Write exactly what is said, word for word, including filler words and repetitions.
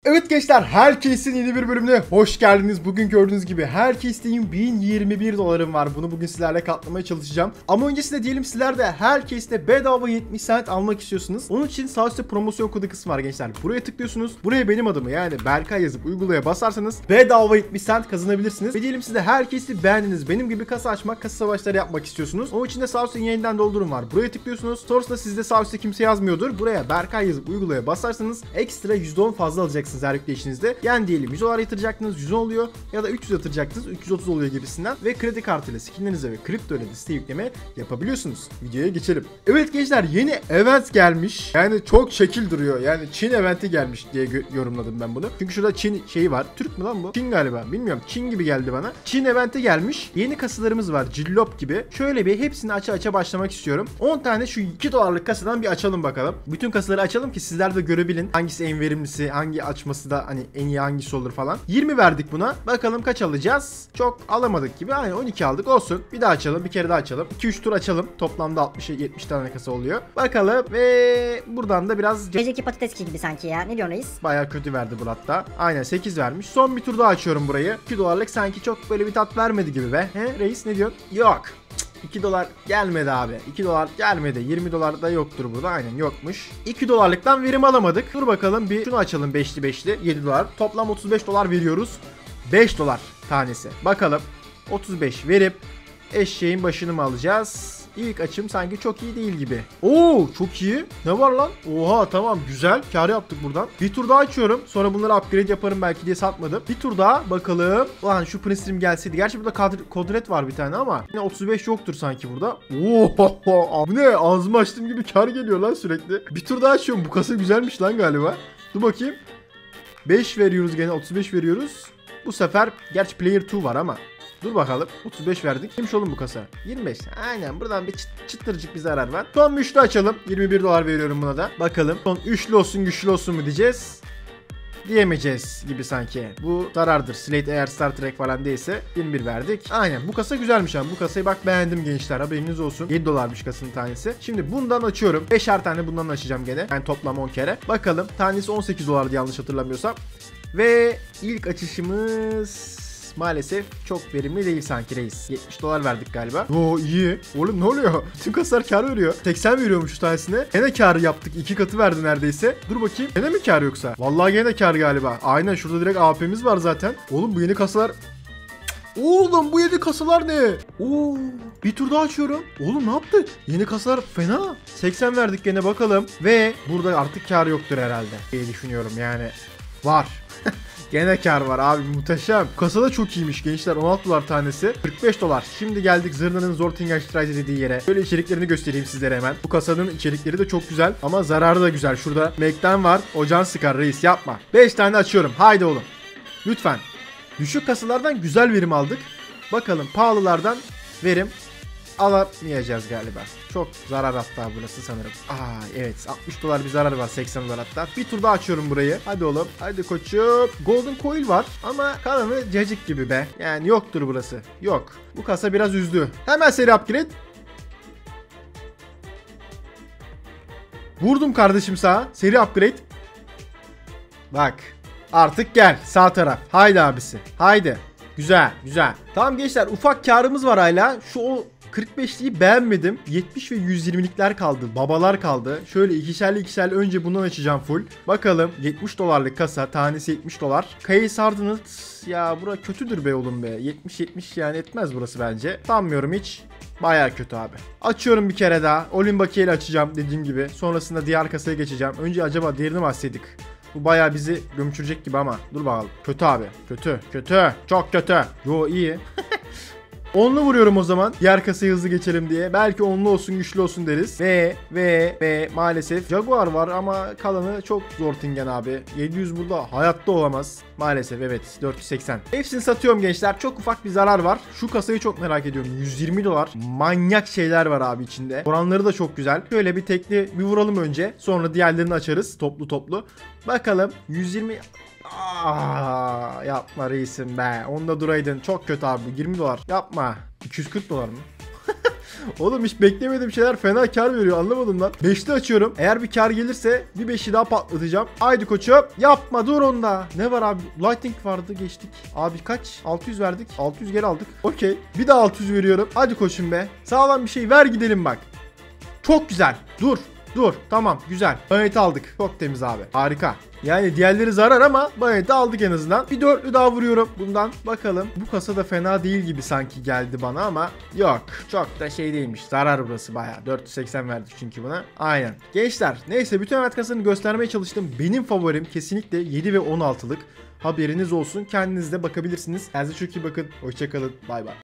Evet gençler, Herkes'in yeni bir bölümüne hoş geldiniz. Bugün gördüğünüz gibi Herkes'teyim, bin yirmi bir dolarım var. Bunu bugün sizlerle katlamaya çalışacağım. Ama öncesinde diyelim, sizler de Herkes'te bedava yetmiş cent almak istiyorsunuz. Onun için sağ üstte promosyon kodu kısmı var gençler. Buraya tıklıyorsunuz. Buraya benim adımı yani Berkay yazıp uygulaya basarsanız bedava yetmiş cent kazanabilirsiniz. Ve diyelim siz de Herkes'i beğendiniz. Benim gibi kasa açmak, kasa savaşları yapmak istiyorsunuz. Onun için de sağ üstte yeniden doldurun var. Buraya tıklıyorsunuz. Sonrasında sizde sağ üstte kimse yazmıyordur. Buraya Berkay yazıp uygulaya basarsanız ekstra yüzde on fazla alacaksınız her yükleyişinizde. Yani diyelim yüz dolar yatıracaktınız, yüz on oluyor, ya da üç yüz yatıracaktınız, üç yüz otuz oluyor gibisinden ve kredi kartıyla skinlerinize ve kripto ile de site yükleme yapabiliyorsunuz. Videoya geçelim. Evet gençler, yeni event gelmiş. Yani çok şekil duruyor. Yani Çin eventi gelmiş diye yorumladım ben bunu. Çünkü şurada Çin şeyi var. Türk mü lan bu? Çin galiba. Bilmiyorum. Çin gibi geldi bana. Çin eventi gelmiş. Yeni kasalarımız var. Cillop gibi. Şöyle bir hepsini aça aça başlamak istiyorum. on tane şu iki dolarlık kasadan bir açalım bakalım. Bütün kasaları açalım ki sizler de görebilin. Hangisi en verimlisi, hangi açması da hani en iyi hangisi olur falan. yirmi verdik buna. Bakalım kaç alacağız? Çok alamadık gibi. Aynen on iki aldık. Olsun. Bir daha açalım. Bir kere daha açalım. iki üç tur açalım. Toplamda altmış yetmiş tane kasa oluyor. Bakalım ve buradan da biraz Geceki patates gibi sanki ya. Ne diyorsun reis? bayağı kötü verdi bu hatta. Aynen sekiz vermiş. Son bir tur daha açıyorum burayı. iki dolarlık sanki çok böyle bir tat vermedi gibi be. He reis, ne diyorsun? Yok. iki dolar gelmedi abi. iki dolar gelmedi. yirmi dolar da yoktur burada. Aynen yokmuş. iki dolarlıktan verim alamadık. Dur bakalım bir şunu açalım, beşli beşli. yedi dolar. Toplam otuz beş dolar veriyoruz. beş dolar tanesi. Bakalım otuz beş verip eşeğin başını mı alacağız? İlk açım sanki çok iyi değil gibi. Oo çok iyi. Ne var lan? Oha tamam, güzel. Kar yaptık buradan. Bir tur daha açıyorum. Sonra bunları upgrade yaparım belki diye satmadım. Bir tur daha bakalım. Ulan şu Prince'im gelseydi. Gerçi burada kodret var bir tane ama yine otuz beş yoktur sanki burada. Oo bu ne? Ağzımı açtığım gibi kar geliyor lan sürekli. Bir tur daha açıyorum. Bu kasa güzelmiş lan galiba. Dur bakayım. beş veriyoruz gene. otuz beş veriyoruz. Bu sefer gerçi player iki var ama. Dur bakalım. otuz beş verdik. Neymiş oğlum bu kasa? yirmi beş. Aynen buradan bir çıt, çıtırcık bir zarar var. Son bir üçlü açalım. yirmi bir dolar veriyorum buna da. Bakalım. Son üçlü olsun güçlü olsun mu diyeceğiz. Diyemeyeceğiz gibi sanki. Bu zarardır. Slate eğer Star Trek falan değilse yirmi bir verdik. Aynen bu kasa güzelmiş abi. Bu kasayı bak beğendim gençler. Haberiniz olsun. yedi dolarmış kasanın tanesi. Şimdi bundan açıyorum. beşer tane bundan açacağım gene. Yani toplam on kere. Bakalım. Tanesi on sekiz dolardı yanlış hatırlamıyorsam. Ve ilk açışımız maalesef çok verimli değil sanki reis. yetmiş dolar verdik galiba. Oo iyi. Oğlum ne oluyor? Bütün kasalar kar veriyor. seksen veriyormuş şu tanesine. Gene kar yaptık. iki katı verdi neredeyse. Dur bakayım. Gene mi kar yoksa? Vallahi gene kar galiba. Aynen şurada direkt A P'miz var zaten. Oğlum bu yeni kasalar... Oğlum bu yeni kasalar ne? Oo, bir tur daha açıyorum. Oğlum ne yaptı? Yeni kasalar fena. seksen verdik gene bakalım. Ve burada artık kar yoktur herhalde diye düşünüyorum yani. Var. Gene kar var abi, muhteşem. Bu kasa da çok iyiymiş gençler. on altı dolar tanesi. kırk beş dolar. Şimdi geldik Zırna'nın Zortingenstraße dediği yere. Böyle içeriklerini göstereyim sizlere hemen. Bu kasanın içerikleri de çok güzel ama zararı da güzel. Şurada Mac'den var. Ocağın sıkar reis, yapma. beş tane açıyorum. Haydi oğlum. Lütfen. Düşük kasalardan güzel verim aldık. Bakalım pahalılardan verim alamayacağız galiba. Çok zarar hatta burası sanırım. Aa evet, altmış dolar bir zarar var, seksen dolar hatta. Bir tur daha açıyorum burayı. Hadi oğlum. Hadi koçum. Golden Coil var ama kalanı cacık gibi be. Yani yoktur burası. Yok. Bu kasa biraz üzdü. Hemen seri upgrade. Vurdum kardeşim sağa. Seri upgrade. Bak. Artık gel. Sağ taraf. Haydi abisi. Haydi. Güzel. Güzel. Tamam gençler, ufak karımız var hala. Şu o kırk beşliği beğenmedim. yetmiş ve yüz yirmilikler kaldı. Babalar kaldı. Şöyle ikişerli ikişerli önce bundan açacağım full. Bakalım yetmiş dolarlık kasa. Tanesi yetmiş dolar. Kayı sardınız. Ya bura kötüdür be oğlum be. yetmiş yetmiş yani etmez burası bence. Sanmıyorum hiç. Baya kötü abi. Açıyorum bir kere daha. Olimbaki ile açacağım dediğim gibi. Sonrasında diğer kasaya geçeceğim. Önce acaba diğerini mi açsaydık? Bu bayağı bizi gömçürecek gibi ama. Dur bakalım. Kötü abi. Kötü. Kötü. Çok kötü. Yo iyi. Onlu vuruyorum o zaman. Diğer kasayı hızlı geçelim diye. Belki onlu olsun güçlü olsun deriz. Ve ve ve maalesef Jaguar var ama kalanı çok zor tingen abi. yedi yüz burada hayatta olamaz. Maalesef evet, dört yüz seksen. Hepsini satıyorum gençler. Çok ufak bir zarar var. Şu kasayı çok merak ediyorum. yüz yirmi dolar. Manyak şeyler var abi içinde. Oranları da çok güzel. Şöyle bir tekli bir vuralım önce. Sonra diğerlerini açarız toplu toplu. Bakalım yüz yirmi... Aa, yapma reisim be. Onda duraydın. Çok kötü abi. yirmi dolar. Yapma. iki yüz kırk dolar mı? Oğlum hiç beklemediğim şeyler fena kar veriyor, anlamadım lan. beşli açıyorum. Eğer bir kar gelirse bir beşi daha patlatacağım. Haydi koçum. Yapma, dur onda. Ne var abi? Lightning vardı, geçtik. Abi kaç? altı yüz verdik. altı yüz geri aldık. Okey. Bir daha altı yüz veriyorum. Hadi koçum be. Sağlam bir şey ver gidelim bak. Çok güzel. Dur. Dur. Tamam. Güzel. Bayoneti aldık. Çok temiz abi. Harika. Yani diğerleri zarar ama bayoneti aldık en azından. Bir dörtlü daha vuruyorum bundan. Bakalım. Bu kasa da fena değil gibi sanki geldi bana ama yok. Çok da şey değilmiş. Zarar burası bayağı. dört yüz seksen verdik çünkü buna. Aynen. Gençler. Neyse, bütün evet kasasını göstermeye çalıştım. Benim favorim kesinlikle yedi ve on altılık. Haberiniz olsun. Kendiniz de bakabilirsiniz. Kendinize çok iyi bakın. Hoşçakalın. Bay bay.